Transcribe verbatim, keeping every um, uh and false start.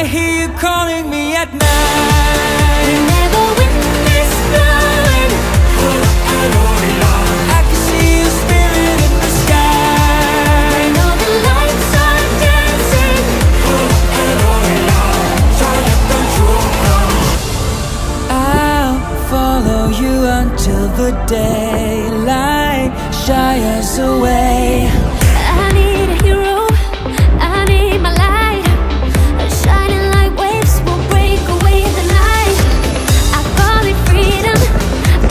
I hear you calling me at night. Whenever wind is blowing, I can see your spirit in the sky. and all the lights are dancing. I'll follow you until the daylight shies away.